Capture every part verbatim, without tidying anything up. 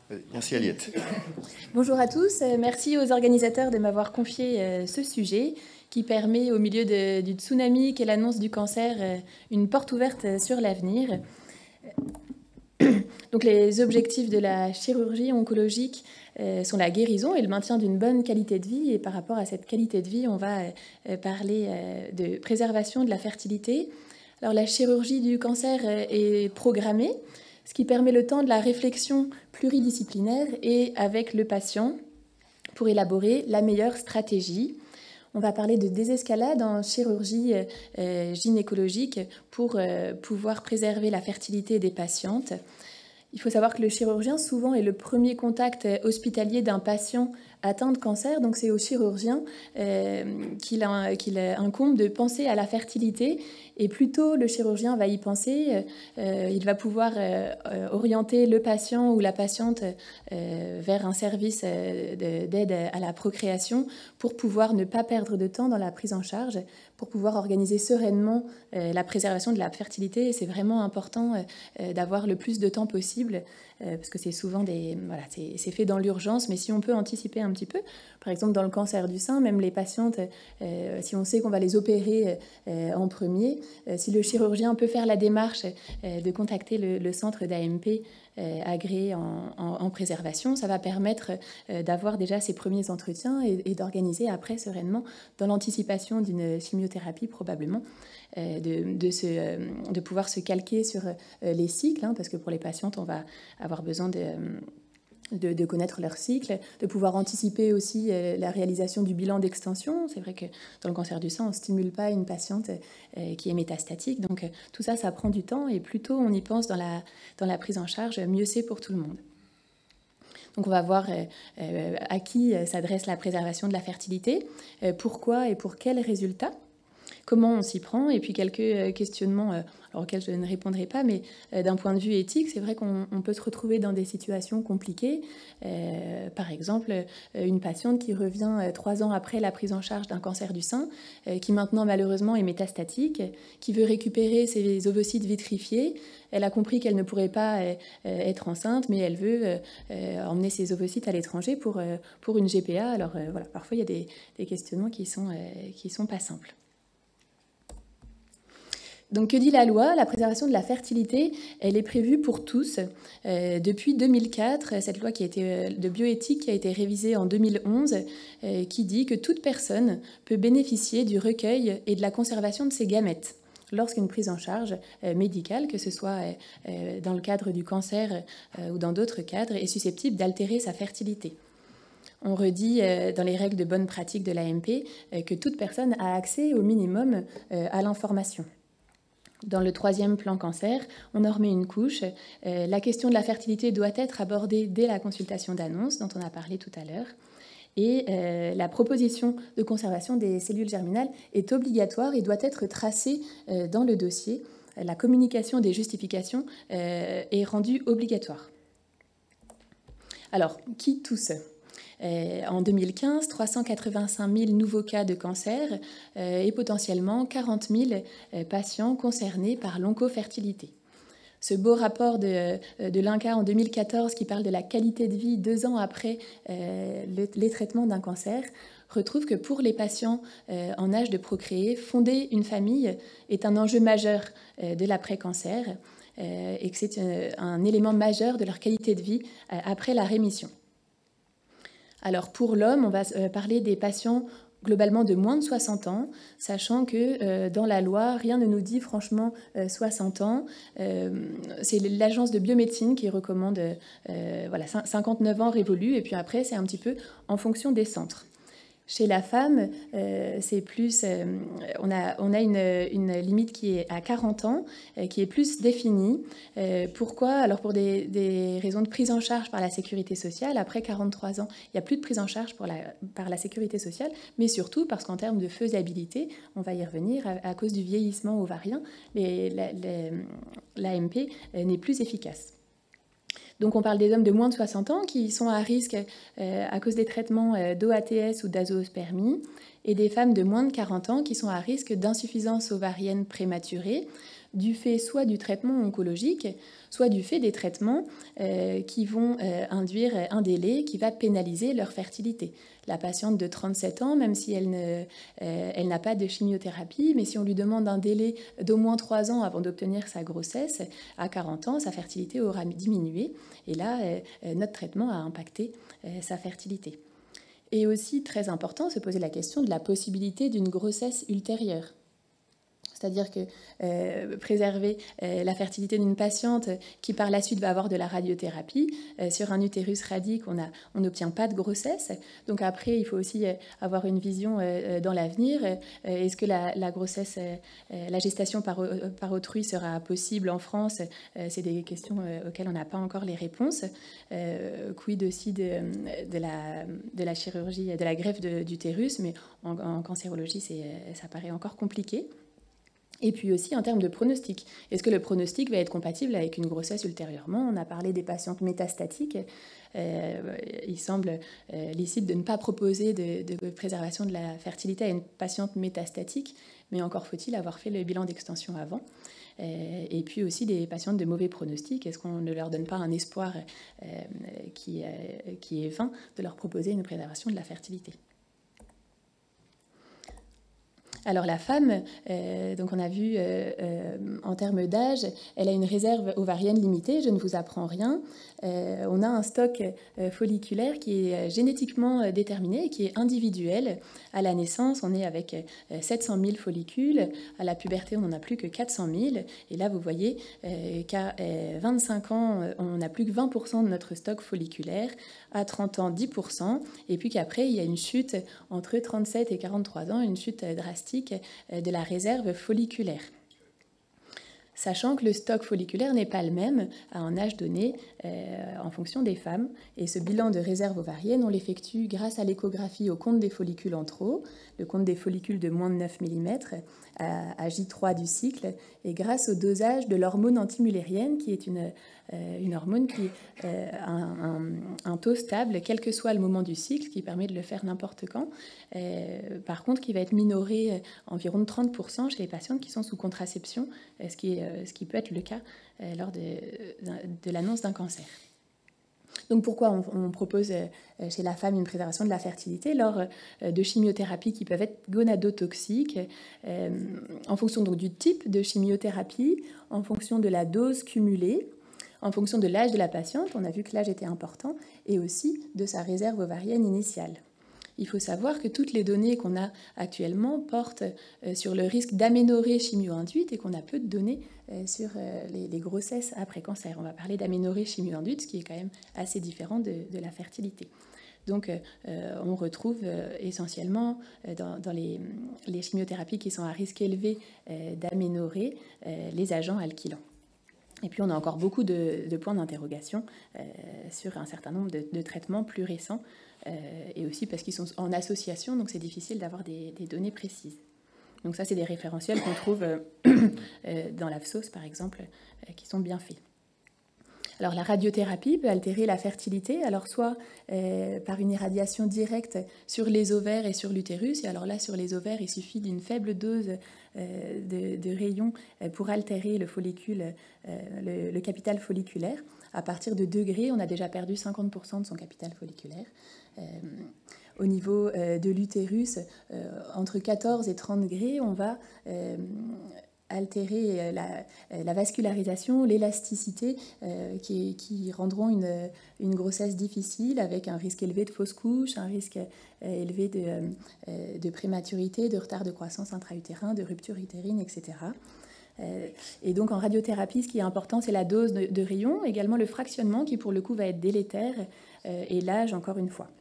Merci Aliette. Bonjour à tous, merci aux organisateurs de m'avoir confié ce sujet qui permet au milieu de, du tsunami qu'est l'annonce du cancer une porte ouverte sur l'avenir. Donc les objectifs de la chirurgie oncologique sont la guérison et le maintien d'une bonne qualité de vie. Et par rapport à cette qualité de vie, on va parler de préservation de la fertilité. Alors la chirurgie du cancer est programmée, ce qui permet le temps de la réflexion pluridisciplinaire et avec le patient pour élaborer la meilleure stratégie. On va parler de désescalade en chirurgie euh, gynécologique pour euh, pouvoir préserver la fertilité des patientes. Il faut savoir que le chirurgien, souvent, est le premier contact hospitalier d'un patient atteint de cancer. Donc, c'est au chirurgien euh, qu'il, qu'il incombe de penser à la fertilité. Et plus tôt le chirurgien va y penser, euh, il va pouvoir euh, orienter le patient ou la patiente euh, vers un service euh, d'aide à la procréation pour pouvoir ne pas perdre de temps dans la prise en charge, pour pouvoir organiser sereinement euh, la préservation de la fertilité. Et c'est vraiment important euh, d'avoir le plus de temps possible, euh, parce que c'est souvent des, voilà, c'est, c'est fait dans l'urgence, mais si on peut anticiper un petit peu, par exemple dans le cancer du sein, même les patientes, euh, si on sait qu'on va les opérer euh, en premier, euh, si le chirurgien peut faire la démarche euh, de contacter le, le centre d'A M P euh, agréé en, en, en préservation, ça va permettre euh, d'avoir déjà ces premiers entretiens et, et d'organiser après sereinement, dans l'anticipation d'une chimiothérapie probablement, euh, de, de, se, euh, de pouvoir se calquer sur euh, les cycles, hein, parce que pour les patientes, on va avoir besoin de... De, de connaître leur cycle, de pouvoir anticiper aussi euh, la réalisation du bilan d'extension. C'est vrai que dans le cancer du sein, on ne stimule pas une patiente euh, qui est métastatique. Donc euh, tout ça, ça prend du temps et plus tôt on y pense dans la, dans la prise en charge, mieux c'est pour tout le monde. Donc on va voir euh, euh, à qui s'adresse la préservation de la fertilité, euh, pourquoi et pour quels résultats, comment on s'y prend, et puis quelques questionnements euh, alors auxquels je ne répondrai pas, mais euh, d'un point de vue éthique, c'est vrai qu'on on peut se retrouver dans des situations compliquées. Euh, par exemple, euh, une patiente qui revient euh, trois ans après la prise en charge d'un cancer du sein, euh, qui maintenant malheureusement est métastatique, qui veut récupérer ses ovocytes vitrifiés. Elle a compris qu'elle ne pourrait pas euh, être enceinte, mais elle veut euh, euh, emmener ses ovocytes à l'étranger pour, euh, pour une G P A. Alors euh, voilà, parfois il y a des, des questionnements qui sont, euh, qui sont pas simples. Donc, que dit la loi? La préservation de la fertilité, elle est prévue pour tous. Euh, depuis deux mille quatre, cette loi qui a été, de bioéthique qui a été révisée en deux mille onze, euh, qui dit que toute personne peut bénéficier du recueil et de la conservation de ses gamètes lorsqu'une prise en charge euh, médicale, que ce soit euh, dans le cadre du cancer euh, ou dans d'autres cadres, est susceptible d'altérer sa fertilité. On redit euh, dans les règles de bonne pratique de l'A M P euh, que toute personne a accès au minimum euh, à l'information. Dans le troisième plan cancer, on en remet une couche. Euh, la question de la fertilité doit être abordée dès la consultation d'annonce, dont on a parlé tout à l'heure. Et euh, la proposition de conservation des cellules germinales est obligatoire et doit être tracée euh, dans le dossier. La communication des justifications euh, est rendue obligatoire. Alors, qui tousse ? Euh, en deux mille quinze, trois cent quatre-vingt-cinq mille nouveaux cas de cancer euh, et potentiellement quarante mille euh, patients concernés par l'oncofertilité. Ce beau rapport de, de l'I N C A en deux mille quatorze qui parle de la qualité de vie deux ans après euh, le, les traitements d'un cancer retrouve que pour les patients euh, en âge de procréer, fonder une famille est un enjeu majeur euh, de l'après-cancer euh, et que c'est un, un élément majeur de leur qualité de vie euh, après la rémission. Alors pour l'homme, on va parler des patients globalement de moins de soixante ans, sachant que euh, dans la loi, rien ne nous dit franchement euh, soixante ans. Euh, c'est l'agence de biomédecine qui recommande euh, voilà, cinquante-neuf ans révolus, et puis après, c'est un petit peu en fonction des centres. Chez la femme, euh, c'est plus, euh, on a, on a une, une limite qui est à quarante ans, euh, qui est plus définie. Euh, pourquoi? Alors pour des, des raisons de prise en charge par la sécurité sociale, après quarante-trois ans, il n'y a plus de prise en charge pour la, par la sécurité sociale, mais surtout parce qu'en termes de faisabilité, on va y revenir, à, à cause du vieillissement ovarien, l'A M P n'est plus efficace. Donc on parle des hommes de moins de soixante ans qui sont à risque euh, à cause des traitements euh, d'O A T S ou d'azoospermie, et des femmes de moins de quarante ans qui sont à risque d'insuffisance ovarienne prématurée, du fait soit du traitement oncologique, soit du fait des traitements euh, qui vont euh, induire un délai qui va pénaliser leur fertilité. La patiente de trente-sept ans, même si elle, ne, euh, elle n'a pas de chimiothérapie, mais si on lui demande un délai d'au moins trois ans avant d'obtenir sa grossesse, à quarante ans, sa fertilité aura diminué. Et là, euh, notre traitement a impacté euh, sa fertilité. Et aussi, très important, se poser la question de la possibilité d'une grossesse ultérieure. C'est-à-dire que euh, préserver euh, la fertilité d'une patiente qui par la suite va avoir de la radiothérapie, euh, sur un utérus radique, on n'obtient pas de grossesse. Donc après, il faut aussi euh, avoir une vision euh, dans l'avenir. Euh, Est-ce que la, la grossesse, euh, la gestation par, par autrui sera possible en France? euh, C'est des questions euh, auxquelles on n'a pas encore les réponses. Euh, quid aussi de, de, la, de la chirurgie, de la greffe d'utérus, mais en, en cancérologie, ça paraît encore compliqué. Et puis aussi en termes de pronostic. Est-ce que le pronostic va être compatible avec une grossesse ultérieurement? On a parlé des patientes métastatiques. Euh, il semble euh, licite de ne pas proposer de, de préservation de la fertilité à une patiente métastatique, mais encore faut-il avoir fait le bilan d'extension avant. Euh, et puis aussi des patientes de mauvais pronostic. Est-ce qu'on ne leur donne pas un espoir euh, qui, euh, qui est vain de leur proposer une préservation de la fertilité? Alors la femme, euh, donc on a vu euh, euh, en termes d'âge, elle a une réserve ovarienne limitée, je ne vous apprends rien. Euh, on a un stock euh, folliculaire qui est génétiquement déterminé et qui est individuel. À la naissance, on est avec euh, sept cent mille follicules. À la puberté, on n'en a plus que quatre cent mille. Et là, vous voyez euh, qu'à euh, vingt-cinq ans, on n'a plus que vingt pour cent de notre stock folliculaire. À trente ans, dix pour cent. Et puis qu'après, il y a une chute entre trente-sept et quarante-trois ans, une chute drastique de la réserve folliculaire. Sachant que le stock folliculaire n'est pas le même à un âge donné euh, en fonction des femmes. Et ce bilan de réserve ovarienne, on l'effectue grâce à l'échographie au compte des follicules en trop, le compte des follicules de moins de neuf millimètres à, à J trois du cycle, et grâce au dosage de l'hormone antimullérienne, qui est une, euh, une hormone qui a euh, un, un, un taux stable, quel que soit le moment du cycle, qui permet de le faire n'importe quand. Euh, par contre, qui va être minoré euh, environ de trente pour cent chez les patientes qui sont sous contraception, euh, ce, qui est, euh, ce qui peut être le cas euh, lors de, de, de l'annonce d'un cancer. Donc pourquoi on, on propose euh, chez la femme une préservation de la fertilité lors euh, de chimiothérapies qui peuvent être gonadotoxiques euh, en fonction donc, du type de chimiothérapie, en fonction de la dose cumulée, en fonction de l'âge de la patiente, on a vu que l'âge était important, et aussi de sa réserve ovarienne initiale. Il faut savoir que toutes les données qu'on a actuellement portent sur le risque d'aménorrhée chimio-induite et qu'on a peu de données sur les, les grossesses après cancer. On va parler d'aménorrhée chimio-induite, ce qui est quand même assez différent de, de la fertilité. Donc, euh, on retrouve euh, essentiellement euh, dans, dans les, les chimiothérapies qui sont à risque élevé euh, d'aménorrhée euh, les agents alkylants. Et puis, on a encore beaucoup de, de points d'interrogation euh, sur un certain nombre de, de traitements plus récents, euh, et aussi parce qu'ils sont en association, donc c'est difficile d'avoir des, des données précises. Donc ça, c'est des référentiels qu'on trouve euh, euh, dans l'A F S O S, par exemple, euh, qui sont bien faits. Alors, la radiothérapie peut altérer la fertilité, alors soit euh, par une irradiation directe sur les ovaires et sur l'utérus. Et alors là, sur les ovaires, il suffit d'une faible dose euh, de, de rayons pour altérer le follicule, euh, le, le capital folliculaire. À partir de deux degrés, on a déjà perdu cinquante pour cent de son capital folliculaire. Euh, au niveau euh, de l'utérus, euh, entre quatorze et trente degrés, on va euh, altérer la, la vascularisation, l'élasticité euh, qui, qui rendront une, une grossesse difficile avec un risque élevé de fausse couche, un risque euh, élevé de, euh, de prématurité, de retard de croissance intra-utérin, de rupture utérine, et cetera. Euh, et donc en radiothérapie, ce qui est important, c'est la dose de, de rayons, également le fractionnement qui pour le coup va être délétère, euh, et l'âge encore une fois.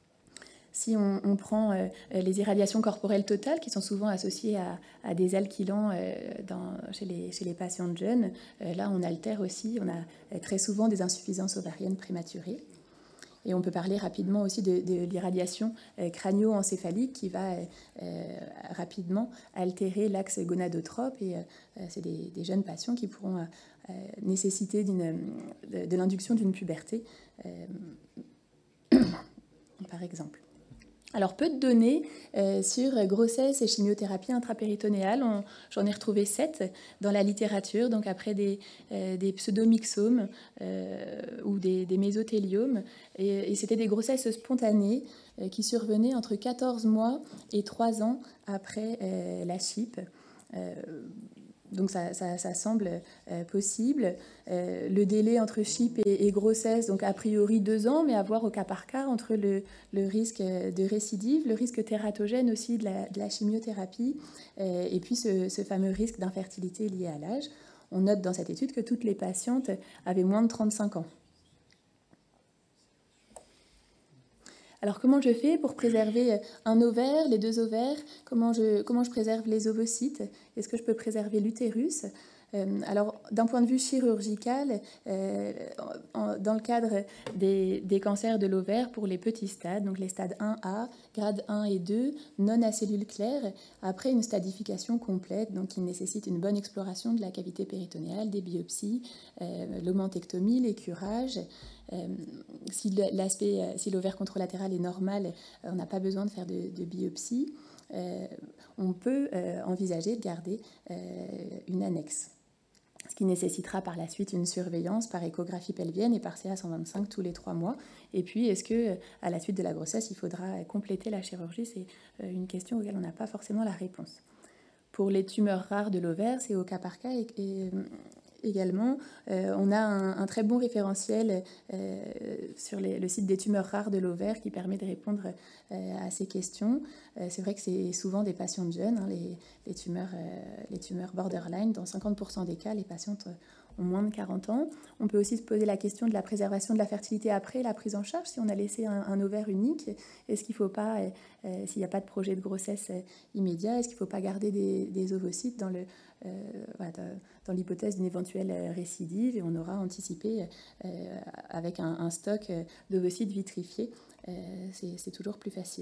Si on, on prend euh, les irradiations corporelles totales, qui sont souvent associées à, à des alkylants euh, dans, chez, les, chez les patientes jeunes, euh, là on altère aussi, on a euh, très souvent des insuffisances ovariennes prématurées. Et on peut parler rapidement aussi de, de l'irradiation euh, crânio-encéphalique qui va euh, euh, rapidement altérer l'axe gonadotrope. Et euh, c'est des, des jeunes patients qui pourront euh, nécessiter d'une, de, de l'induction d'une puberté, euh, par exemple. Alors, peu de données euh, sur grossesse et chimiothérapie intrapéritonéale. On- J'en ai retrouvé sept dans la littérature, donc après des, euh, des pseudomyxomes euh, ou des, des mésothéliomes. Et, et c'était des grossesses spontanées euh, qui survenaient entre quatorze mois et trois ans après euh, la CHIP. Euh, donc ça, ça- ça semble euh, possible. Euh, le délai entre CHIP et, et grossesse, donc a priori deux ans, mais à voir au cas par cas entre le, le risque de récidive, le risque tératogène aussi de la, de la chimiothérapie, euh, et puis ce, ce fameux risque d'infertilité lié à l'âge. On note dans cette étude que toutes les patientes avaient moins de trente-cinq ans. Alors comment je fais pour préserver un ovaire, les deux ovaires? Comment je, comment je préserve les ovocytes? Est-ce que je peux préserver l'utérus? Euh, alors, d'un point de vue chirurgical, euh, en- dans le cadre des, des cancers de l'ovaire pour les petits stades, donc les stades un A, grade un et deux, non à cellules claires, après une stadification complète, donc qui nécessite une bonne exploration de la cavité péritonéale, des biopsies, euh, l'omentectomie, les curages. Euh, si l'aspect, si l'ovaire contralatéral est normal, euh, on n'a pas besoin de faire de, de biopsie. Euh, on peut euh, envisager de garder euh, une annexe, ce qui nécessitera par la suite une surveillance par échographie pelvienne et par C A cent vingt-cinq tous les trois mois. Et puis, est-ce que à la suite de la grossesse, il faudra compléter la chirurgie? C'est une question auquel on n'a pas forcément la réponse. Pour les tumeurs rares de l'ovaire, c'est au cas par cas et, et également, euh, on a un, un, très bon référentiel euh, sur les, le site des tumeurs rares de l'ovaire qui permet de répondre euh, à ces questions. Euh, c'est vrai que c'est souvent des patientes jeunes, hein, les, les, tumeurs, euh, les tumeurs borderline. Dans cinquante pour cent des cas, les patientes ont moins de quarante ans. On peut aussi se poser la question de la préservation de la fertilité après la prise en charge. Si on a laissé un, un ovaire unique, est-ce qu'il ne faut pas, euh, s'il n'y a pas de projet de grossesse euh, immédiat, est-ce qu'il ne faut pas garder des, des ovocytes dans le... Euh, voilà, dans l'hypothèse d'une éventuelle récidive, et on aura anticipé euh, avec un, un stock d'ovocytes vitrifiés. Euh, c'est toujours plus facile.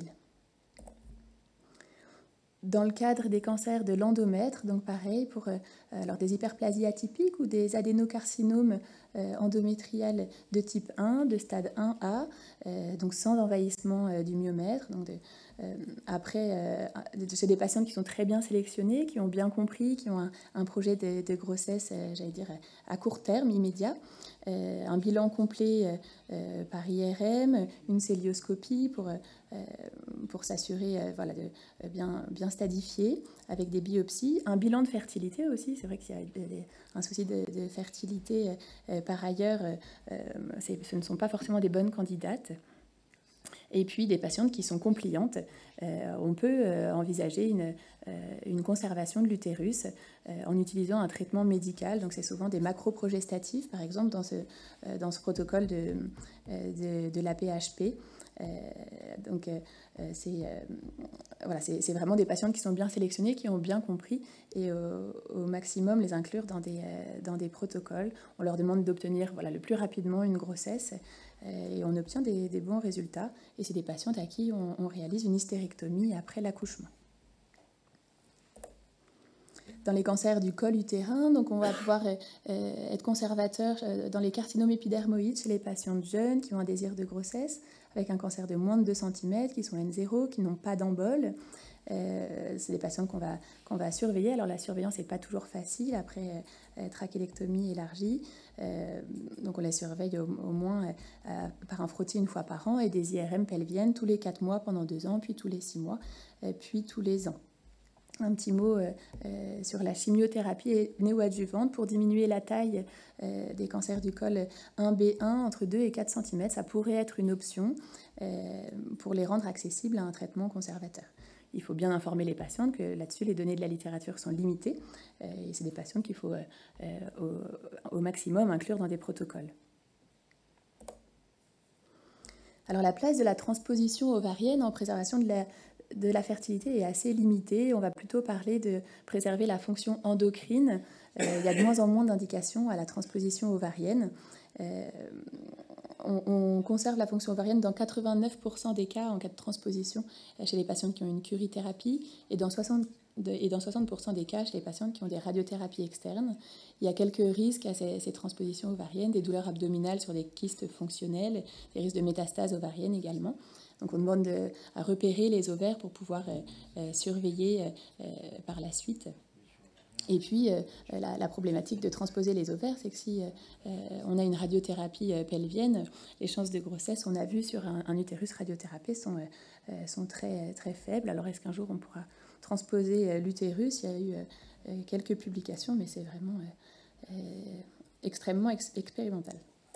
Dans le cadre des cancers de l'endomètre, donc pareil, pour euh, alors des hyperplasies atypiques ou des adénocarcinomes euh, endométriales de type un, de stade un A, euh, donc sans envahissement euh, du myomètre. Donc de, euh, après, euh, c'est des patientes qui sont très bien sélectionnées, qui ont bien compris, qui ont un, un projet de, de grossesse, euh, j'allais dire, à court terme, immédiat. Euh, un bilan complet euh, par I R M, une célioscopie pour, euh, pour s'assurer euh, voilà, de euh, bien, bien stadifier avec des biopsies. Un bilan de fertilité aussi, c'est vrai qu'il y a des, un souci de, de fertilité euh, par ailleurs, euh, ce ne sont pas forcément des bonnes candidates. Et puis des patientes qui sont compliantes, euh, on peut euh, envisager une, euh, une conservation de l'utérus euh, en utilisant un traitement médical. Donc c'est souvent des macroprogestatifs, par exemple dans ce, euh, dans ce protocole de, de, de l'A P H P. Euh, donc euh, c'est euh, voilà, c'est vraiment des patientes qui sont bien sélectionnées, qui ont bien compris, et au, au maximum les inclure dans des, euh, dans des protocoles. On leur demande d'obtenir voilà, le plus rapidement une grossesse, et on obtient des, des bons résultats. Et c'est des patientes à qui on, on réalise une hystérectomie après l'accouchement. Dans les cancers du col utérin, donc on va pouvoir euh, être conservateur dans les carcinomes épidermoïdes chez les patientes jeunes qui ont un désir de grossesse, avec un cancer de moins de deux centimètres, qui sont N zéro, qui n'ont pas d'embole. Euh, c'est des patients qu'on va, qu'on va surveiller. Alors la surveillance n'est pas toujours facile après euh, trachélectomie élargie. Euh, donc on les surveille au, au moins euh, par un frottis une fois par an et des I R M pelviennes tous les quatre mois pendant deux ans, puis tous les six mois, puis tous les ans. Un petit mot euh, euh, sur la chimiothérapie néoadjuvante pour diminuer la taille euh, des cancers du col un B un entre deux et quatre centimètres. Ça pourrait être une option euh, pour les rendre accessibles à un traitement conservateur. Il faut bien informer les patientes que là-dessus, les données de la littérature sont limitées euh, et c'est des patientes qu'il faut euh, au, au maximum inclure dans des protocoles. Alors la place de la transposition ovarienne en préservation de la, de la fertilité est assez limitée. On va plutôt parler de préserver la fonction endocrine. Euh, il y a de moins en moins d'indications à la transposition ovarienne. Euh, on, on conserve la fonction ovarienne dans quatre-vingt-neuf pour cent des cas en cas de transposition chez les patientes qui ont une curithérapie et dans soixante de, et dans soixante pour cent des cas, chez les patientes qui ont des radiothérapies externes, il y a quelques risques à ces, ces transpositions ovariennes, des douleurs abdominales sur des kystes fonctionnels, des risques de métastases ovariennes également. Donc on demande de, à repérer les ovaires pour pouvoir euh, euh, surveiller euh, par la suite. Et puis, euh, la, la problématique de transposer les ovaires, c'est que si euh, on a une radiothérapie euh, pelvienne, les chances de grossesse, on a vu sur un, un utérus radiothérapié, sont, euh, sont très, très faibles. Alors, est-ce qu'un jour, on pourra transposer euh, l'utérus? Il y a eu euh, quelques publications, mais c'est vraiment euh, euh, extrêmement ex- expérimental.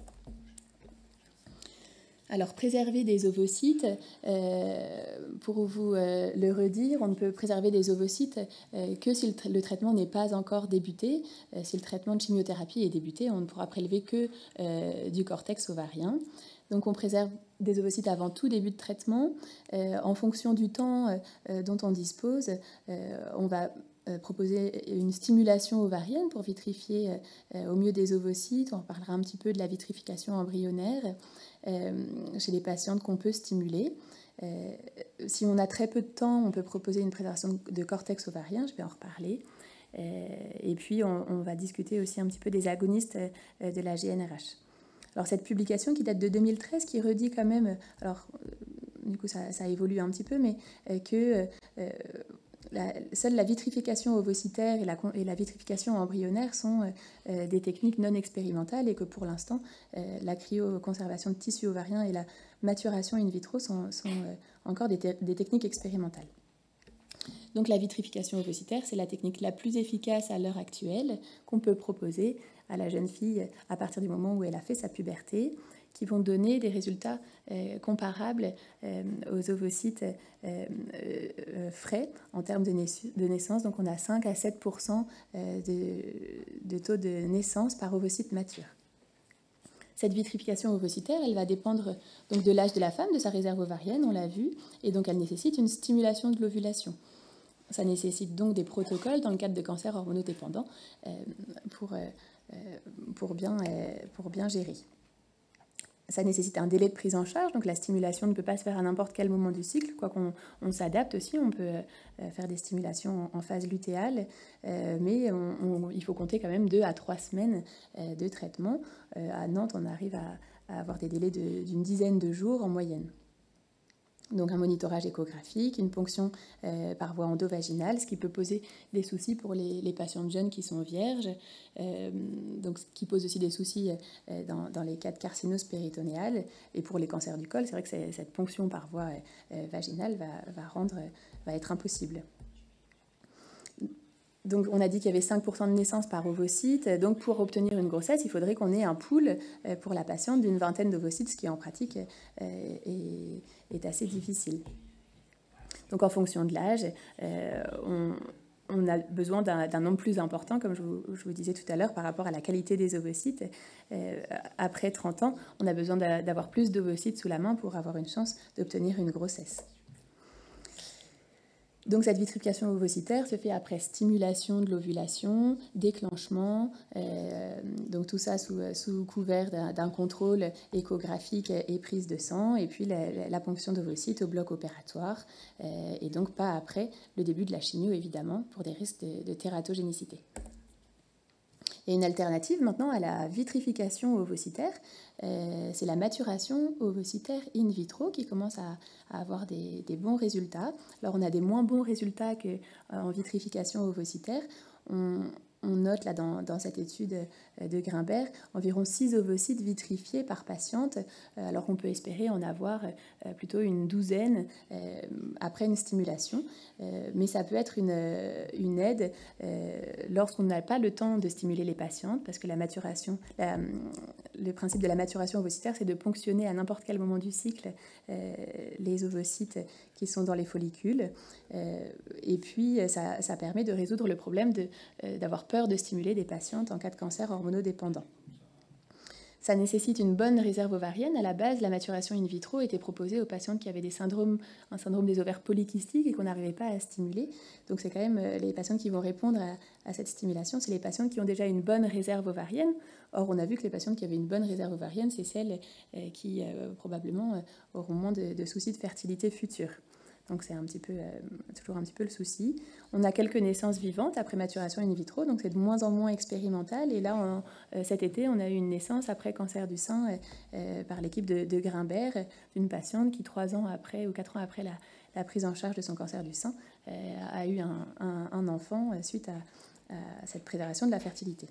Alors, préserver des ovocytes, euh, pour vous euh, le redire, on ne peut préserver des ovocytes euh, que si le, tra- le traitement n'est pas encore débuté. Euh, si le traitement de chimiothérapie est débuté, on ne pourra prélever que euh, du cortex ovarien. Donc, on préserve des ovocytes avant tout début de traitement. Euh, en fonction du temps euh, dont on dispose, euh, on va proposer une stimulation ovarienne pour vitrifier euh, au mieux des ovocytes. On parlera un petit peu de la vitrification embryonnaire euh, chez les patientes qu'on peut stimuler. Euh, si on a très peu de temps, on peut proposer une préservation de cortex ovarien, je vais en reparler. Euh, et puis, on, on va discuter aussi un petit peu des agonistes euh, de la G N R H. Alors, cette publication qui date de deux mille treize, qui redit quand même, alors, du coup, ça, ça évolue un petit peu, mais euh, que euh, La, seule la vitrification ovocytaire et la, et la vitrification embryonnaire sont euh, des techniques non expérimentales et que pour l'instant, euh, la cryoconservation de tissu ovarien et la maturation in vitro sont, sont euh, encore des, te- des techniques expérimentales. Donc la vitrification ovocytaire, c'est la technique la plus efficace à l'heure actuelle qu'on peut proposer à la jeune fille à partir du moment où elle a fait sa puberté, qui vont donner des résultats euh, comparables euh, aux ovocytes euh, euh, frais en termes de, naiss- de naissance. Donc on a cinq à sept pour cent euh, de, de taux de naissance par ovocyte mature. Cette vitrification ovocytaire, elle va dépendre donc de l'âge de la femme, de sa réserve ovarienne, on l'a vu, et donc elle nécessite une stimulation de l'ovulation. Ça nécessite donc des protocoles dans le cadre de cancers hormonodépendants euh, pour, euh, pour, bien, euh, pour bien gérer. Ça nécessite un délai de prise en charge, donc la stimulation ne peut pas se faire à n'importe quel moment du cycle, quoi qu'on on s'adapte aussi, on peut euh, faire des stimulations en, en phase lutéale, euh, mais on, on, il faut compter quand même deux à trois semaines euh, de traitement. Euh, à Nantes, on arrive à, à avoir des délais de, d'une dizaine de jours en moyenne. Donc un monitorage échographique, une ponction euh, par voie endovaginale, ce qui peut poser des soucis pour les, les patientes jeunes qui sont vierges, euh, donc ce qui pose aussi des soucis euh, dans, dans les cas de carcinose péritonéale. Et pour les cancers du col, c'est vrai que cette ponction par voie euh, vaginale va, va, rendre, va être impossible. Donc, on a dit qu'il y avait cinq pour cent de naissances par ovocyte. Donc, pour obtenir une grossesse, il faudrait qu'on ait un pool pour la patiente d'une vingtaine d'ovocytes, ce qui en pratique est, est assez difficile. Donc, en fonction de l'âge, on, on a besoin d'un, d'un nombre plus important, comme je vous, je vous disais tout à l'heure, par rapport à la qualité des ovocytes. Après trente ans, on a besoin d'avoir plus d'ovocytes sous la main pour avoir une chance d'obtenir une grossesse. Donc cette vitrification ovocytaire se fait après stimulation de l'ovulation, déclenchement, euh, donc tout ça sous, sous couvert d'un, d'un contrôle échographique et prise de sang, et puis la, la ponction d'ovocytes au bloc opératoire, euh, et donc pas après le début de la chimio évidemment, pour des risques de, de tératogénicité. Il y a une alternative maintenant à la vitrification ovocytaire, euh, c'est la maturation ovocytaire in vitro qui commence à, à avoir des, des bons résultats. Alors on a des moins bons résultats qu'en euh, vitrification ovocytaire. On, on note là dans, dans cette étude de Grimbert environ six ovocytes vitrifiés par patiente, alors qu'on peut espérer en avoir plutôt une douzaine après une stimulation. Mais ça peut être une, une aide lorsqu'on n'a pas le temps de stimuler les patientes, parce que la maturation, la, le principe de la maturation ovocytaire, c'est de ponctionner à n'importe quel moment du cycle les ovocytes qui sont dans les follicules. Et puis, ça, ça permet de résoudre le problème de, d'avoir peur de stimuler des patientes en cas de cancer hormonodépendant. Ça nécessite une bonne réserve ovarienne. À la base, la maturation in vitro était proposée aux patientes qui avaient des syndromes, un syndrome des ovaires polykystiques et qu'on n'arrivait pas à stimuler. Donc c'est quand même les patientes qui vont répondre à, à cette stimulation, c'est les patientes qui ont déjà une bonne réserve ovarienne. Or, on a vu que les patientes qui avaient une bonne réserve ovarienne, c'est celles qui euh, probablement auront moins de, de soucis de fertilité future. Donc c'est un petit peu, euh, toujours un petit peu le souci. On a quelques naissances vivantes après maturation in vitro, donc c'est de moins en moins expérimental. Et là, on, euh, cet été, on a eu une naissance après cancer du sein euh, euh, par l'équipe de, de Grimbert, d'une patiente qui, trois ans après ou quatre ans après la, la prise en charge de son cancer du sein, euh, a eu un, un, un enfant euh, suite à, à cette préservation de la fertilité.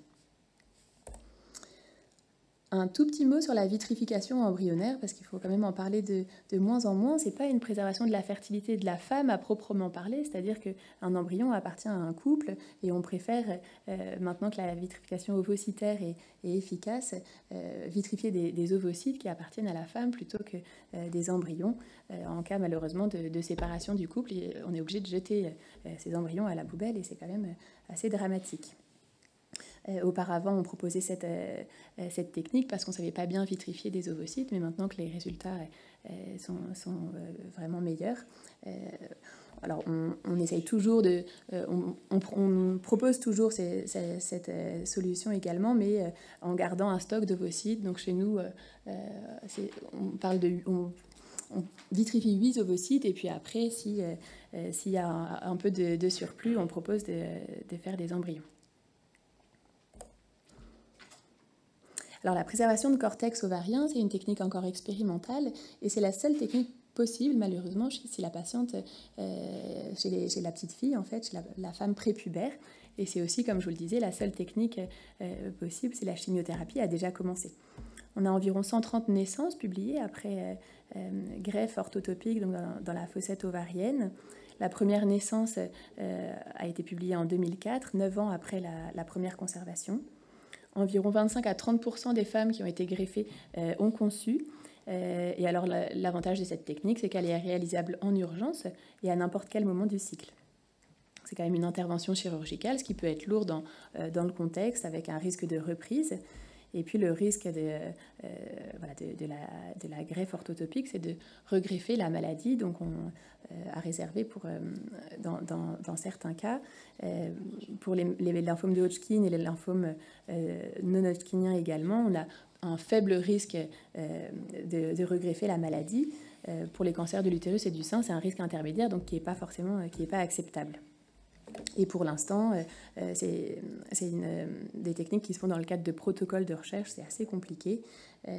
Un tout petit mot sur la vitrification embryonnaire, parce qu'il faut quand même en parler de, de moins en moins. Ce n'est pas une préservation de la fertilité de la femme à proprement parler, c'est-à-dire qu'un embryon appartient à un couple et on préfère, euh, maintenant que la vitrification ovocytaire est, est efficace, euh, vitrifier des, des ovocytes qui appartiennent à la femme plutôt que euh, des embryons. Euh, en cas malheureusement de, de séparation du couple, et on est obligé de jeter euh, ces embryons à la poubelle et c'est quand même assez dramatique. Euh, auparavant, on proposait cette, euh, cette technique parce qu'on ne savait pas bien vitrifier des ovocytes, mais maintenant que les résultats euh, sont, sont euh, vraiment meilleurs, euh, alors on, on essaye toujours de... Euh, on, on, on propose toujours ces, ces, cette euh, solution également, mais euh, en gardant un stock d'ovocytes. Donc chez nous, euh, on parle de... On, on vitrifie huit ovocytes et puis après, si, euh, s'il y a un, un peu de, de surplus, on propose de, de faire des embryons. Alors la préservation de cortex ovarien, c'est une technique encore expérimentale et c'est la seule technique possible, malheureusement, si la patiente, euh, chez, les, chez la petite fille, en fait, chez la, la femme prépubère. Et c'est aussi, comme je vous le disais, la seule technique euh, possible si la chimiothérapie a déjà commencé. On a environ cent trente naissances publiées après euh, euh, greffe orthotopique donc dans, dans la fossette ovarienne. La première naissance euh, a été publiée en deux mille quatre, neuf ans après la, la première conservation. Environ vingt-cinq à trente pour cent des femmes qui ont été greffées euh, ont conçu. Euh, et alors l'avantage de cette technique, c'est qu'elle est réalisable en urgence et à n'importe quel moment du cycle. C'est quand même une intervention chirurgicale, ce qui peut être lourd dans, euh, dans le contexte, avec un risque de reprise. Et puis le risque de, euh, voilà, de, de, la, de la greffe orthotopique, c'est de regreffer la maladie, donc on euh, a réservé pour, euh, dans, dans, dans certains cas. Euh, pour les, les lymphomes de Hodgkin et les lymphomes euh, non-Hodgkiniens également, on a un faible risque euh, de, de regreffer la maladie. Euh, pour les cancers de l'utérus et du sein, c'est un risque intermédiaire, donc qui n'est pas forcément qui n'est pas acceptable. Et pour l'instant, euh, c'est euh, des techniques qui se font dans le cadre de protocoles de recherche, c'est assez compliqué. Euh,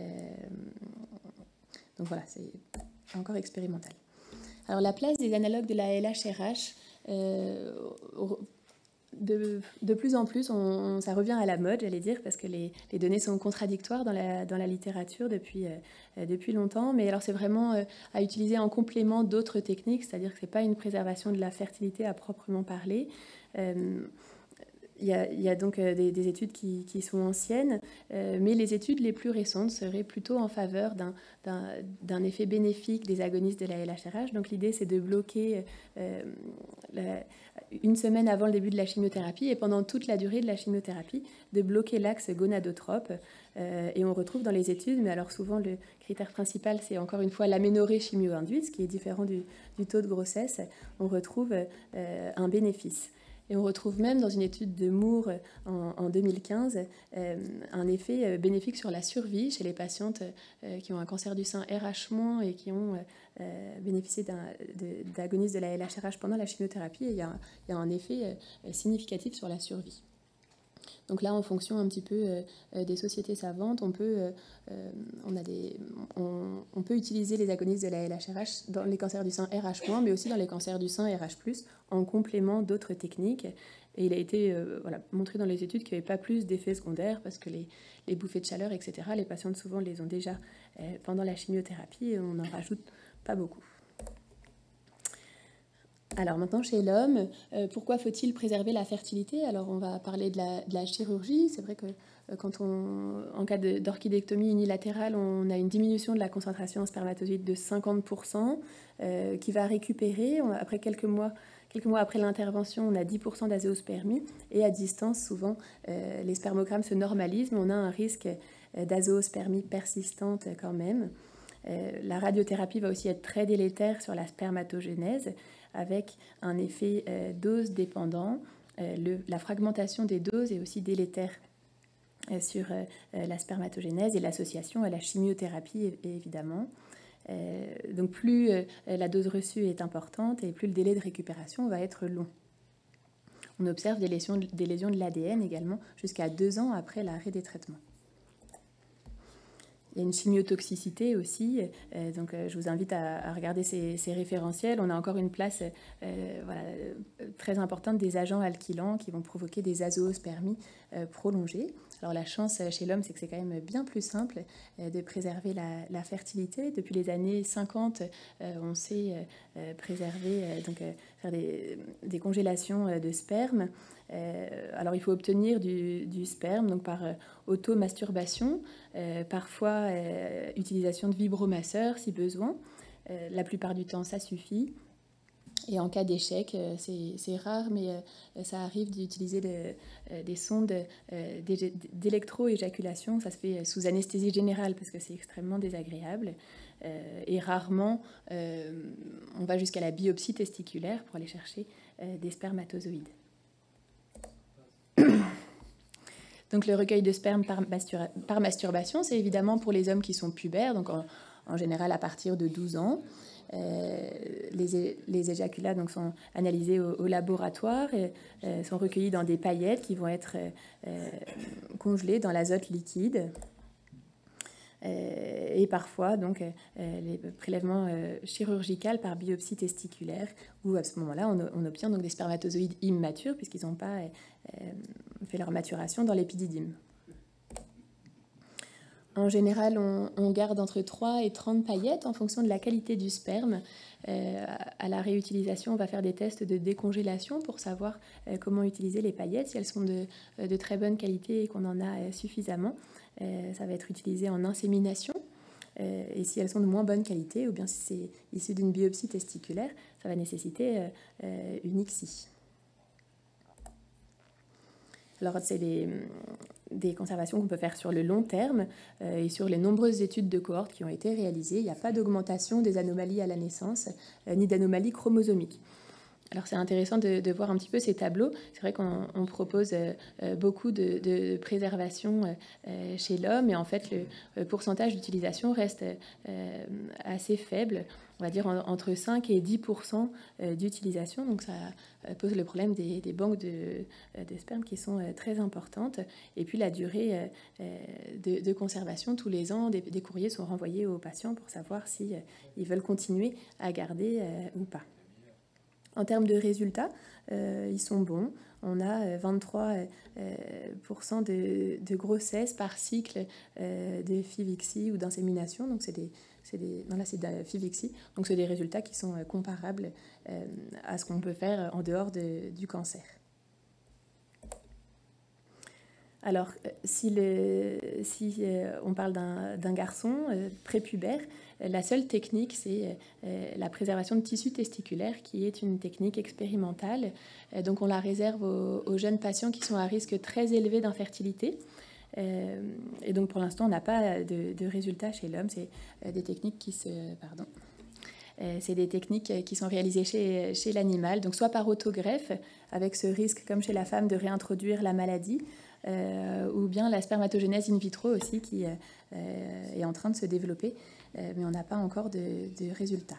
donc voilà, c'est encore expérimental. Alors la place des analogues de la L H R H, euh, de, de plus en plus, on, ça revient à la mode, j'allais dire, parce que les, les données sont contradictoires dans la, dans la littérature depuis, euh, depuis longtemps. Mais alors c'est vraiment euh, à utiliser en complément d'autres techniques, c'est-à-dire que ce n'est pas une préservation de la fertilité à proprement parler. Euh, Il y, a, il y a donc euh, des, des études qui, qui sont anciennes, euh, mais les études les plus récentes seraient plutôt en faveur d'un, d'un, d'un effet bénéfique des agonistes de la L H R H. Donc l'idée, c'est de bloquer euh, la, une semaine avant le début de la chimiothérapie et pendant toute la durée de la chimiothérapie, de bloquer l'axe gonadotrope. Euh, et on retrouve dans les études, mais alors souvent le critère principal, c'est encore une fois l'aménorrhée chimio-induite, ce qui est différent du, du taux de grossesse. On retrouve euh, un bénéfice. Et on retrouve même dans une étude de Moore en, en deux mille quinze euh, un effet bénéfique sur la survie chez les patientes euh, qui ont un cancer du sein R H- et qui ont euh, bénéficié d'un, de, d'agonistes de la L H R H pendant la chimiothérapie. Et il y a, il y a un effet euh, significatif sur la survie. Donc là, en fonction un petit peu euh, des sociétés savantes, on peut, euh, on, a des, on, on peut utiliser les agonistes de la L H R H dans les cancers du sein R H-, mais aussi dans les cancers du sein R H plus, en complément d'autres techniques. Et il a été euh, voilà, montré dans les études qu'il n'y avait pas plus d'effets secondaires parce que les, les bouffées de chaleur, et cetera, les patientes souvent les ont déjà euh, pendant la chimiothérapie et on n'en rajoute pas beaucoup. Alors maintenant, chez l'homme, euh, pourquoi faut-il préserver la fertilité? Alors on va parler de la, de la chirurgie. C'est vrai que euh, quand on, en cas de, d'orchidectomie unilatérale, on a une diminution de la concentration en spermatozoïdes de cinquante pour cent euh, qui va récupérer. On, après quelques mois, quelques mois après l'intervention, on a dix pour cent d'azéospermie. Et à distance, souvent, euh, les spermogrammes se normalisent, mais on a un risque d'azéospermie persistante quand même. Euh, la radiothérapie va aussi être très délétère sur la spermatogénèse, avec un effet euh, dose dépendant. Euh, le, la fragmentation des doses est aussi délétère euh, sur euh, la spermatogénèse et l'association à la chimiothérapie évidemment. Euh, donc plus euh, la dose reçue est importante et plus le délai de récupération va être long. On observe des lésions, des lésions de l'A D N également jusqu'à deux ans après l'arrêt des traitements. Il y a une chimiotoxicité aussi, euh, donc euh, je vous invite à, à regarder ces, ces référentiels. On a encore une place euh, voilà, très importante des agents alkylants qui vont provoquer des azoospermies euh, prolongées. Alors la chance chez l'homme, c'est que c'est quand même bien plus simple euh, de préserver la, la fertilité. Depuis les années cinquante, euh, on sait euh, préserver, euh, donc euh, faire des, des congélations de sperme. Euh, alors il faut obtenir du, du sperme donc par euh, automasturbation, euh, parfois euh, utilisation de vibromasseurs si besoin. Euh, la plupart du temps ça suffit. Et en cas d'échec, euh, c'est rare, mais euh, ça arrive d'utiliser de, euh, des sondes euh, d'électro-éjaculation. Ça se fait sous anesthésie générale parce que c'est extrêmement désagréable. Euh, et rarement, euh, on va jusqu'à la biopsie testiculaire pour aller chercher euh, des spermatozoïdes. Donc le recueil de sperme par, mastur par masturbation, c'est évidemment pour les hommes qui sont pubères, donc en, en général à partir de douze ans. Euh, les, les éjaculats donc, sont analysés au, au laboratoire et euh, sont recueillis dans des paillettes qui vont être euh, congelées dans l'azote liquide. Euh, et parfois, donc, euh, les prélèvements euh, chirurgicaux par biopsie testiculaire, où à ce moment-là, on, on obtient donc des spermatozoïdes immatures, puisqu'ils n'ont pas euh, fait leur maturation dans l'épididyme. En général, on, on garde entre trois et trente paillettes en fonction de la qualité du sperme. Euh, à la réutilisation, on va faire des tests de décongélation pour savoir euh, comment utiliser les paillettes, si elles sont de, de très bonne qualité et qu'on en a euh, suffisamment. Euh, ça va être utilisé en insémination. Euh, et si elles sont de moins bonne qualité, ou bien si c'est issu d'une biopsie testiculaire, ça va nécessiter euh, euh, une I C S I. Alors, c'est des, des conservations qu'on peut faire sur le long terme euh, et sur les nombreuses études de cohorte qui ont été réalisées. Il n'y a pas d'augmentation des anomalies à la naissance, euh, ni d'anomalies chromosomiques. Alors, c'est intéressant de, de voir un petit peu ces tableaux. C'est vrai qu'on on propose euh, beaucoup de, de préservation euh, chez l'homme, et en fait, le, le pourcentage d'utilisation reste euh, assez faible. On va dire en, entre cinq et dix pour cent d'utilisation. Donc, ça pose le problème des, des banques de, de sperme qui sont très importantes. Et puis, la durée de, de conservation, tous les ans, des, des courriers sont renvoyés aux patients pour savoir si ils veulent continuer à garder euh, ou pas. En termes de résultats, euh, ils sont bons. On a vingt-trois pour cent de, de grossesse par cycle euh, de FIV-I C S I ou d'insémination. Donc, c'est des, des, non, là, c'est de la FIV-I C S I. Donc, c'est des résultats qui sont comparables euh, à ce qu'on peut faire en dehors de, du cancer. Alors, si, le, si euh, on parle d'un garçon euh, prépubère, euh, la seule technique, c'est euh, la préservation de tissu testiculaire, qui est une technique expérimentale. Euh, donc, on la réserve aux, aux jeunes patients qui sont à risque très élevé d'infertilité. Euh, et donc, pour l'instant, on n'a pas de, de résultats chez l'homme. C'est euh, des techniques qui se... Pardon. Euh, c'est des techniques qui sont réalisées chez, chez l'animal, donc soit par autogreffe, avec ce risque, comme chez la femme, de réintroduire la maladie, Euh, ou bien la spermatogénèse in vitro aussi qui euh, est en train de se développer, euh, mais on n'a pas encore de, de résultats.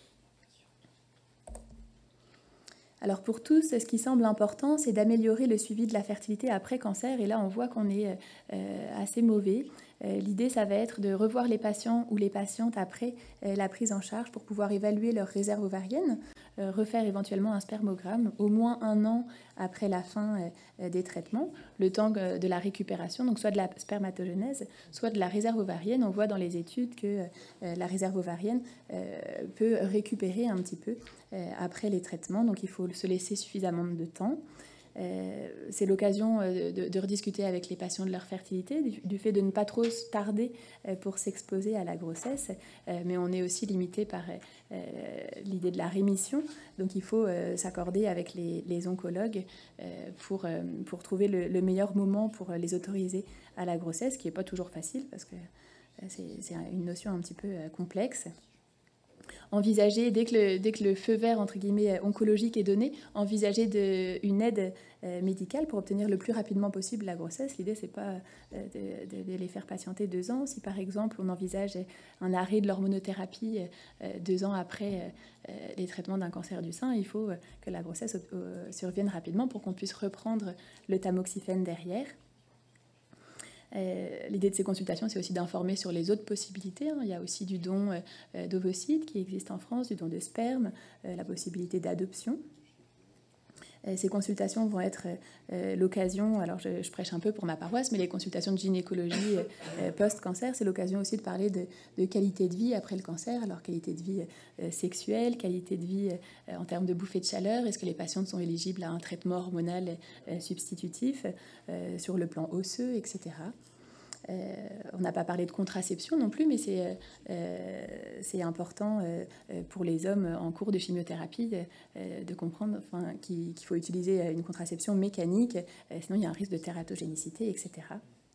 Alors pour tous, ce qui semble important, c'est d'améliorer le suivi de la fertilité après cancer, et là on voit qu'on est euh, assez mauvais. Euh, L'idée, ça va être de revoir les patients ou les patientes après euh, la prise en charge pour pouvoir évaluer leur réserve ovarienne, euh, refaire éventuellement un spermogramme au moins un an après la fin euh, des traitements, le temps de la récupération, donc soit de la spermatogénèse, soit de la réserve ovarienne. On voit dans les études que euh, la réserve ovarienne euh, peut récupérer un petit peu euh, après les traitements, donc il faut se laisser suffisamment de temps. Euh, c'est l'occasion euh, de, de rediscuter avec les patients de leur fertilité, du, du fait de ne pas trop tarder euh, pour s'exposer à la grossesse, euh, mais on est aussi limité par euh, l'idée de la rémission, donc il faut euh, s'accorder avec les, les oncologues euh, pour, euh, pour trouver le, le meilleur moment pour les autoriser à la grossesse, qui n'est pas toujours facile parce que euh, c'est une notion un petit peu euh, complexe. envisager, dès que, le, dès que le feu vert entre guillemets oncologique est donné, envisager de, une aide euh, médicale pour obtenir le plus rapidement possible la grossesse. L'idée, c'est pas euh, de, de, de les faire patienter deux ans. Si par exemple on envisage un arrêt de l'hormonothérapie euh, deux ans après euh, les traitements d'un cancer du sein, il faut que la grossesse euh, survienne rapidement pour qu'on puisse reprendre le tamoxifène derrière. Euh, L'idée de ces consultations, c'est aussi d'informer sur les autres possibilités. Hein. Il y a aussi du don euh, d'ovocytes qui existe en France, du don de sperme, euh, la possibilité d'adoption. Euh, ces consultations vont être euh, l'occasion, alors je, je prêche un peu pour ma paroisse, mais les consultations de gynécologie euh, post-cancer, c'est l'occasion aussi de parler de, de qualité de vie après le cancer. Alors qualité de vie euh, sexuelle, qualité de vie euh, en termes de bouffée de chaleur, est-ce que les patientes sont éligibles à un traitement hormonal euh, substitutif euh, sur le plan osseux, et cetera. Euh, on n'a pas parlé de contraception non plus, mais c'est euh, c'est important euh, pour les hommes en cours de chimiothérapie euh, de comprendre enfin, qu'il qu'il faut utiliser une contraception mécanique, euh, sinon il y a un risque de tératogénicité, et cetera.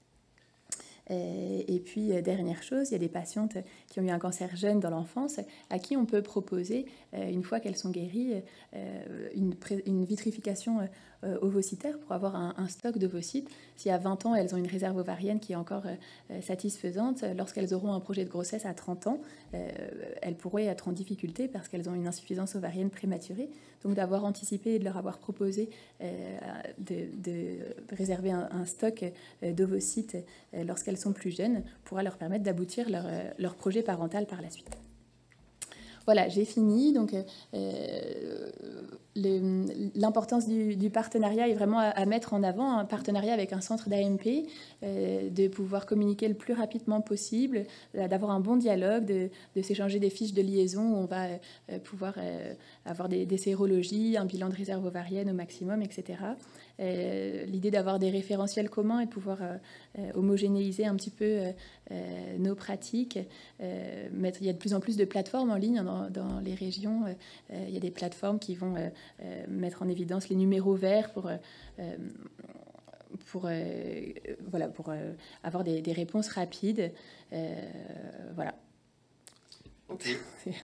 Et puis, dernière chose, il y a des patientes qui ont eu un cancer jeune dans l'enfance à qui on peut proposer, une fois qu'elles sont guéries, une, une vitrification ovocytaire pour avoir un, un stock d'ovocytes. Si à vingt ans, elles ont une réserve ovarienne qui est encore satisfaisante, lorsqu'elles auront un projet de grossesse à trente ans, elles pourraient être en difficulté parce qu'elles ont une insuffisance ovarienne prématurée. Donc d'avoir anticipé et de leur avoir proposé de, de réserver un, un stock d'ovocytes lorsqu'elles sont plus jeunes pourra leur permettre d'aboutir leur, leur projet parental par la suite. Voilà, j'ai fini. Donc, euh, l'importance du, du partenariat est vraiment à, à mettre en avant, un partenariat avec un centre d'A M P, euh, de pouvoir communiquer le plus rapidement possible, d'avoir un bon dialogue, de, de s'échanger des fiches de liaison où on va euh, pouvoir euh, avoir des, des sérologies, un bilan de réserve ovarienne au maximum, et cetera. Euh, L'idée d'avoir des référentiels communs et de pouvoir euh, euh, homogénéiser un petit peu euh, euh, nos pratiques. Euh, mettre, il y a de plus en plus de plateformes en ligne dans, dans les régions. Euh, il y a des plateformes qui vont euh, euh, mettre en évidence les numéros verts pour, euh, pour, euh, voilà, pour euh, avoir des, des réponses rapides. Euh, voilà. Ok.